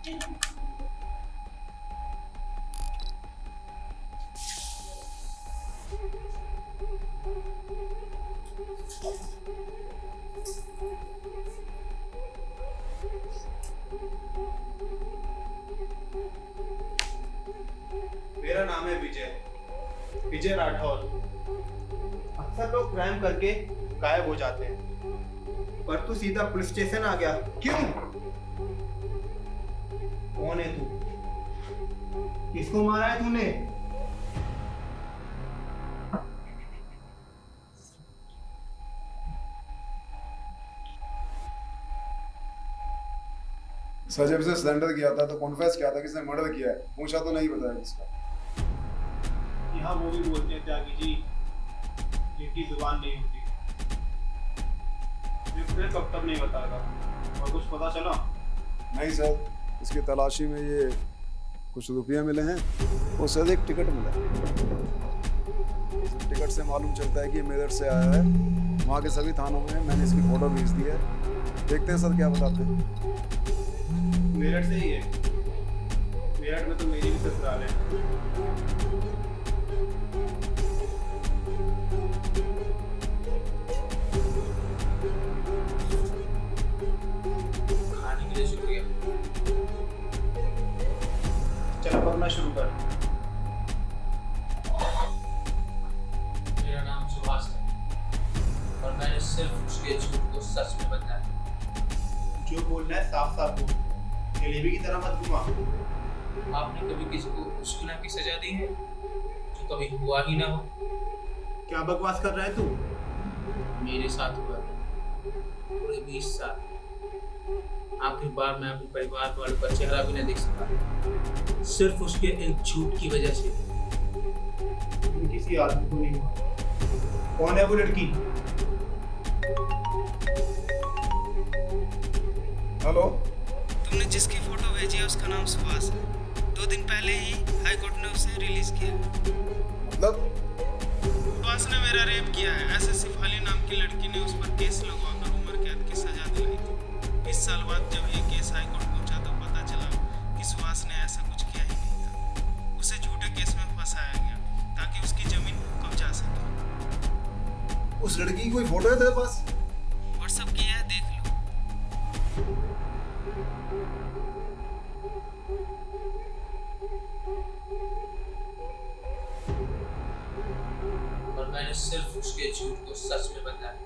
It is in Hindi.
मेरा नाम है विजय, विजय राठौर। अक्सर लोग क्राइम करके गायब हो जाते हैं, पर तू सीधा पुलिस स्टेशन आ गया, क्यों? कौन है तू? किसको मारा है तूने? सर जब से सरेंडर किया था तो कॉन्फेस किया था कि इसने मर्डर किया है, पूछा तो नहीं बताया किसका। यहाँ वो भी बोलते हैं त्यागी जी, जिनकी जुबान नहीं होती। मैं फिर कब तक नहीं बताएगा। और कुछ पता चला? नहीं सर, इसकी तलाशी में ये कुछ रुपये मिले हैं, वो सर एक टिकट मिला है। टिकट से मालूम चलता है कि ये मेरठ से आया है। वहाँ के सभी थानों में मैंने इसकी फोटो भेज दी है, देखते हैं सर क्या बताते हैं। मेरठ से ही है? मेरठ में तो मेरी भी ससुराल है। खाने के लिए शुक्रिया। चल पढ़ना शुरू कर। मेरा नाम सुभाष है और मैंने सिर्फ उसके झूठ को सच में बताया। जो बोलना है साफ साफ बोल, जलेबी की तरह मत घुमा। आपने कभी किसी को उस गुनाह की सजा दी है जो कभी हुआ ही ना हो? क्या बकवास कर रहा है तू? मेरे साथ हुआ पूरे 20 साल। आखिर बार मैं अपने परिवार वालों का चेहरा भी न देख सका, सिर्फ उसके एक झूठ की वजह से। किसी आदमी को नहीं हुआ। कौन है वो लड़की? हेलो, तुमने जिसकी फोटो भेजी है उसका नाम सुभाष है। 2 दिन पहले ही हाई कोर्ट ने उसे रिलीज किया। मतलब? सुभाष ने मेरा रेप किया है। एसएससी फाली नाम की लड़की ने उस पर केस लगवाकर उम्र कैद की सजा दिलाई थी। 20 साल बाद जब ये केस हाई कोर्ट पहुंचा तो पता चला कि सुभाष ने ऐसा कुछ किया ही नहीं था। उसे झूठे केस में फंसाया गया ताकि उसकी जमीन कब्जा सके। उस लड़की की कोई फोटो है तेरे पास? व्हाट्सएप किया है, देख लो। और मैंने सिर्फ उसके झूठ को सच में बताया।